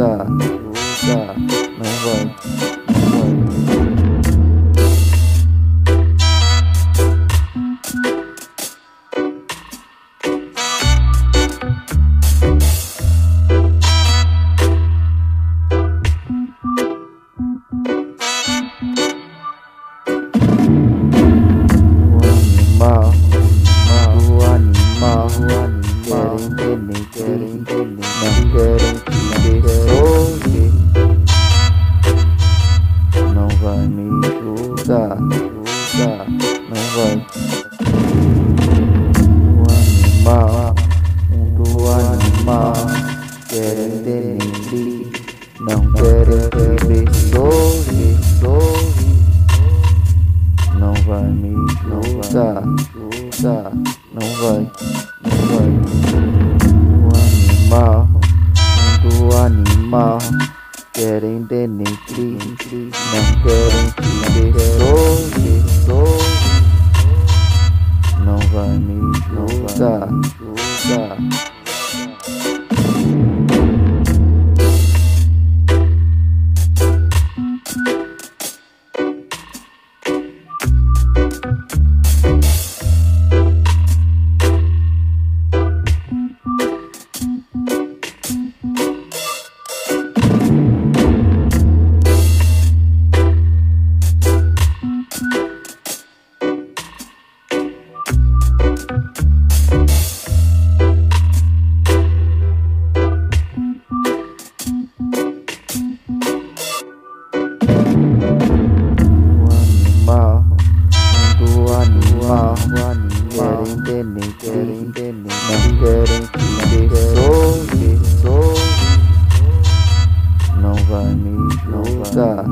não vai. Querem ter, não querem te ver hoje. Não vai me julgar, não vai. O animal, do animal, querem denegrir, não querem te ver hoje. Não vai me julgar, não vai. Do animal, querem denegrir, não querem te ver hoje. Não vai me julgar. Querem denegrir, não querem te ver hoje. Não vai me julgar.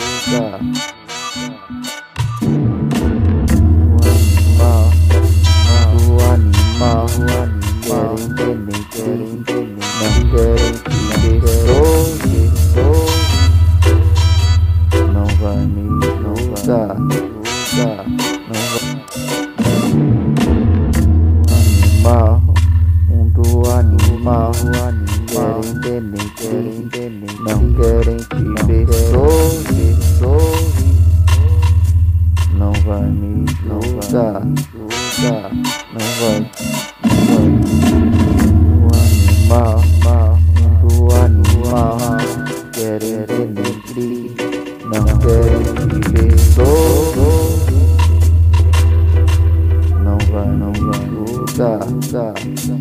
Do animal, querem denegrir, não querem te ver hoje. Não vai me julgar. Do animal, querem denegrir, não querem te ver hoje. Não vai me julgar, não vai. Do animal, querem denegrir, não querem te ver hoje. Não vai julgar.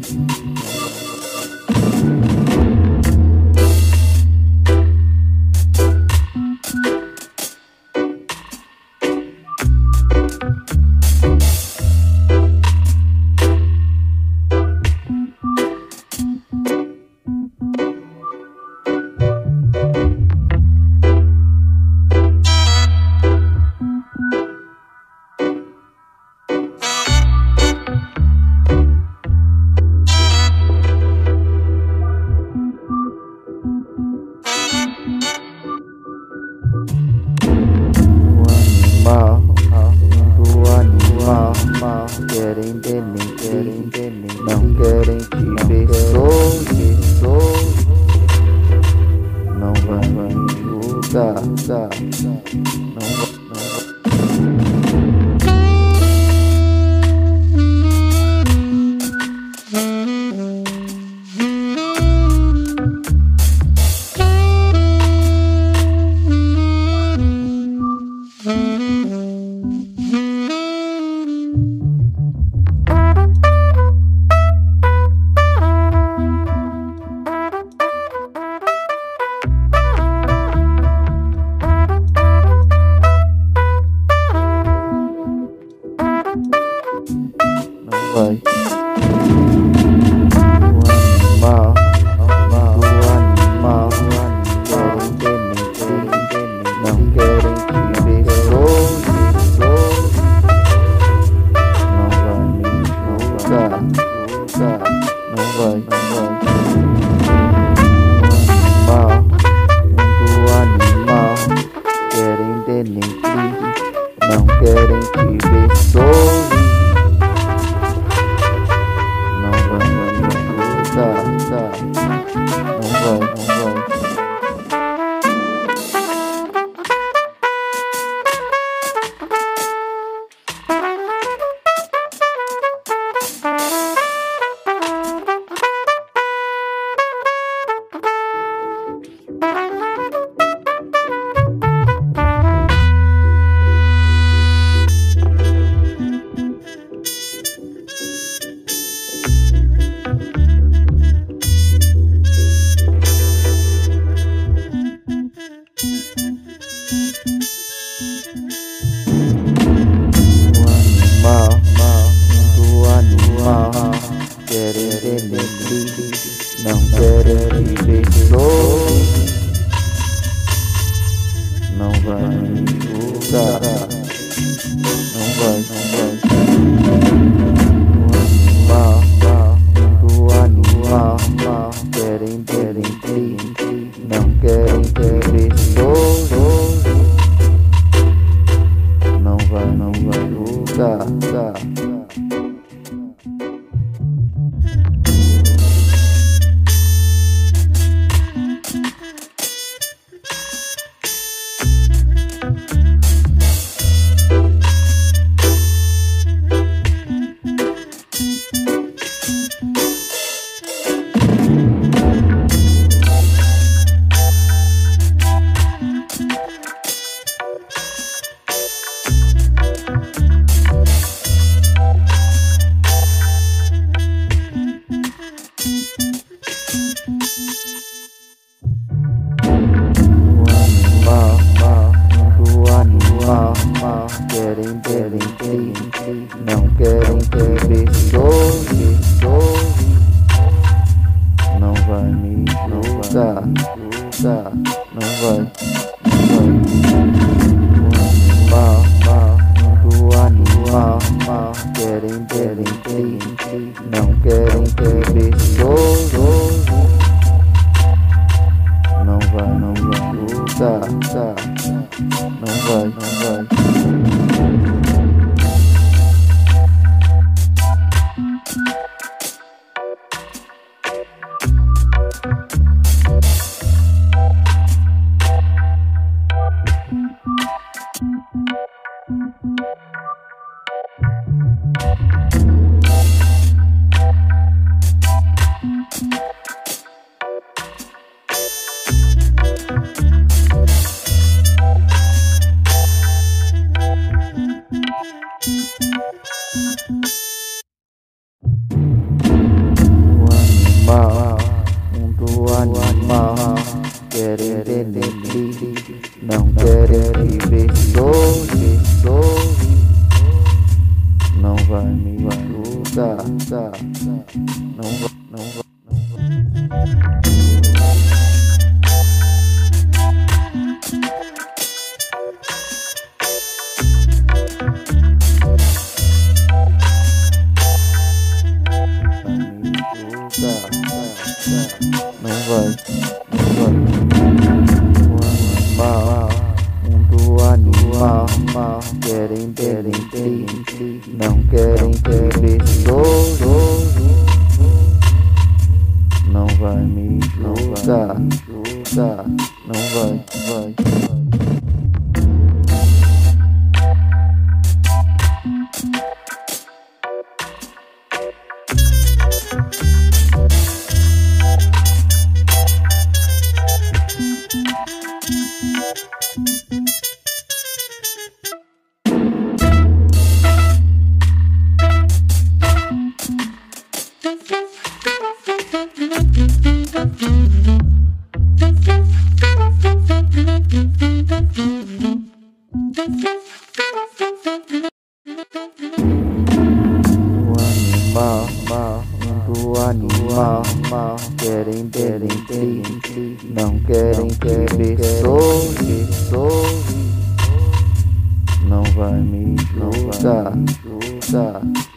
Do animal, querem denegrir, não querem te ver hoje. Não vai me julgar, não vai. Vai. Do animal, querem denegrir, não querem te ver hoje. Não vai me julgar, não vai. Do animal, querem denegrir, não querem te ver hoje. Não vai. não querem te ver sozinho. Não vai lutar, não vai. Animal, querem entender, não querem viver sozinho. Não vai me ajudar, não vai. Animal, querem entender, não querem te ver sozinho. Não vai me julgar, não vai. Animal, querem entender, não querem te ver sozinho. Não vai me julgar,